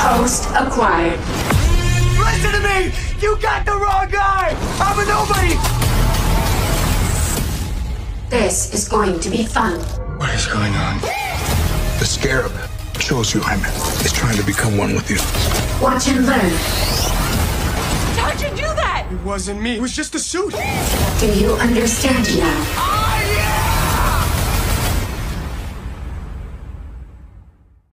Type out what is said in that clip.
Host acquired. Listen to me! You got the wrong guy! I'm a nobody! This is going to be fun. What is going on? The scarab shows you Hyman is trying to become one with you. Watch and learn. How'd you do that? It wasn't me. It was just a suit. Do you understand now?